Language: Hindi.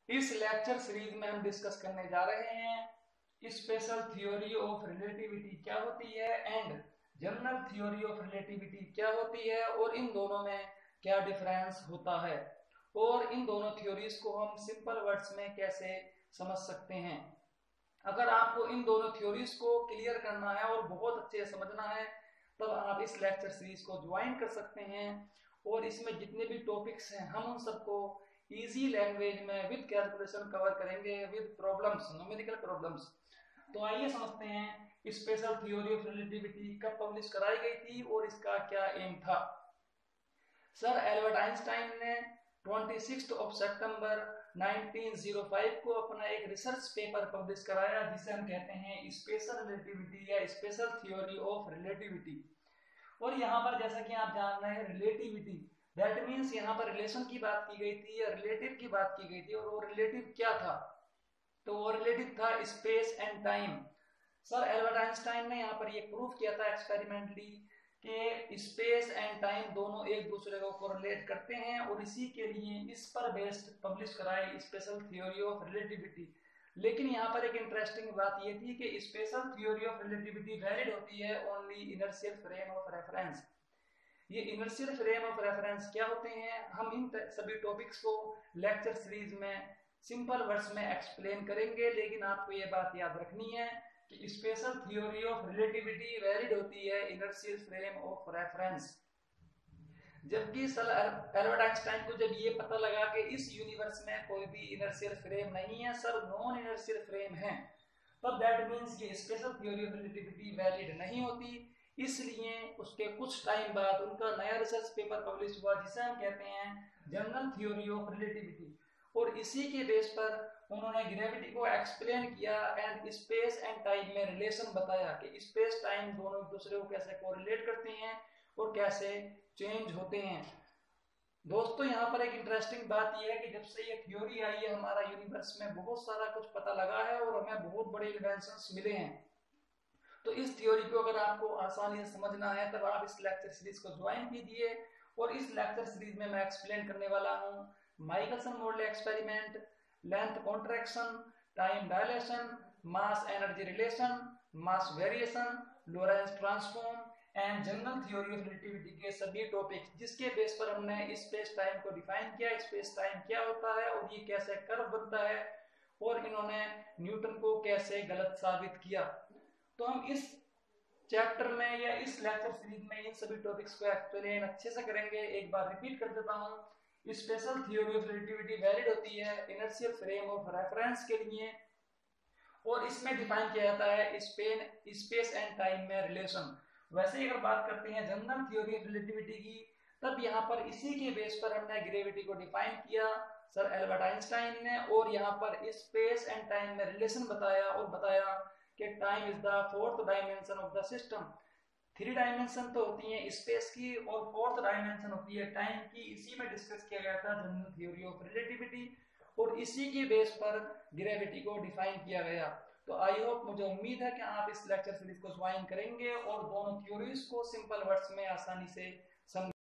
इस लेक्चर सीरीज में हम डिस्कस करने जा रहे हैं स्पेशल थ्योरी ऑफ रिलेटिविटी क्या होती है and general theory of relativity क्या होती है और इन दोनों में क्या डिफरेंस होता है और इन दोनों थ्योरीज को हम सिंपल वर्ड्स में कैसे समझ सकते हैं। अगर आपको इन दोनों थ्योरीज को क्लियर करना है और बहुत अच्छे से समझना है तब आप इस लेक्चर सीरीज को ज्वाइन कर सकते हैं और इसमें जितने भी टॉपिक्स हैं हम उन सबको इजी लैंग्वेज में विद कैलकुलेशन कवर करेंगे विद प्रॉब्लम्स, न्यूमेरिकल प्रॉब्लम्स। तो आइए समझते हैं स्पेशल थ्योरी ऑफ रिलेटिविटी कब पब्लिश कराई गई थी और इसका क्या एम था। सर एल्बर्ट आइंस्टाइन ने 26 सितंबर 1905 को अपना एक रिसर्च पेपर पब्लिश कराया जिसे हम कहते हैं स्पेशल रिलेटिविटी या स्पेशल थ्योरी ऑफ रिलेटिविटी। और यहाँ पर जैसा कि आप जान रहे हैं रिलेटिविटी दैट मीन्स यहाँ पर रिलेशन की बात की गई थी या रिलेटिव की बात की गई थी और वो रिलेटिव क्या था, तो वो रिलेटिव था space and time. Sir Albert Einstein ने यहाँ पर ये प्रूफ किया था एक्सपेरिमेंटली कि स्पेस एंड टाइम दोनों एक दूसरे को कोरिलेट करते हैं और इसी के लिए इस पर बेस्ड पब्लिश कराई स्पेशल थ्योरी ऑफ रिलेटिविटी। लेकिन यहाँ पर एक इंटरेस्टिंग बात ये थी कि special theory of relativity valid होती है only inertial frame of reference. ये इनर्शियल फ्रेम ऑफ रेफरेंस क्या होते हैं हम इन सभी टॉपिक्स को लेक्चर सीरीज में सिंपल वर्ड्स में एक्सप्लेन करेंगे, लेकिन आपको ये बात याद रखनी है कि special theory of relativity valid होती है इनर्शियल फ्रेम ऑफ रेफरेंस। जबकि सर एल्बर्ट आइंस्टाइन को जब ये पता लगा कि इस यूनिवर्स में कोई भी इनर्शियल फ्रेम नहीं है, सर नॉन इनर्शियल फ्रेम है, तब दैट मींस ये special theory of relativity valid नहीं होती। इसलिए उसके कुछ टाइम बाद उनका नया रिसर्च पेपर पब्लिश हुआ जिसे हम कहते हैं जनरल थ्योरी ऑफ रिलेटिविटी और इसी के बेस पर उन्होंने ग्रेविटी को एक्सप्लेन किया एंड स्पेस एंड टाइम में रिलेशन बताया कि स्पेस टाइम दोनों एक दूसरे को कैसे कोरिलेट करते हैं और कैसे चेंज होते हैं। दोस्तों यहाँ पर एक इंटरेस्टिंग बात यह है कि जब से ये थ्योरी आई है हमारा यूनिवर्स में बहुत सारा कुछ पता लगा है और हमें बहुत बड़े इन्वेंशंस मिले हैं। तो इस थ्योरी को अगर आपको आसानी से समझना है तब आप इस लेक्चर सीरीज को ज्वाइन कीजिए और इस लेक्चर सीरीज में मैं एक्सप्लेन करने वाला हूँ Michelson Morley experiment, length contraction, time dilation, mass energy relation, mass variation, Lorentz transform and general theory of relativity के सभी टॉपिक्स जिसके बेस पर हमने स्पेस टाइम को डिफाइन किया, स्पेस टाइम क्या होता है और ये कैसे कर्व बनता है और इन्होंने न्यूटन को कैसे गलत साबित किया। तो हम इस चैप्टर में या इस लेक्चर सीरीज में इन सभी टॉपिक्स को एक्सप्लेन अच्छे से करेंगे। एक बार रिपीट कर देता हूँ, special theory of relativity valid होती है इनर्शियल फ्रेम ऑफ रेफरेंस के लिए और इसमें डिफाइन किया जाता है स्पेस एंड टाइम में रिलेशन। वैसे ही अगर बात करते हैं जनरल थ्योरी ऑफ रिलेटिविटी की तब यहाँ पर इसी के बेस पर हमने ग्रेविटी को डिफाइन किया सर एल्बर्ट आइंस्टाइन ने और यहाँ पर स्पेस एंड टाइम में रिलेशन बताया और बताया कि time is the fourth dimension of the system. Three dimension तो होती है स्पेस की और फोर्थ डायमेंशन होती है टाइम की, इसी में डिस्कस किया गया था जनरल थ्योरी ऑफ रिलेटिविटी और इसी के बेस पर ग्रेविटी को डिफाइन किया गया। तो आई होप, मुझे उम्मीद है कि आप इस लेक्चर सीरीज को ज्वाइन करेंगे और दोनों थ्योरीज को सिंपल वर्ड्स में आसानी से समझ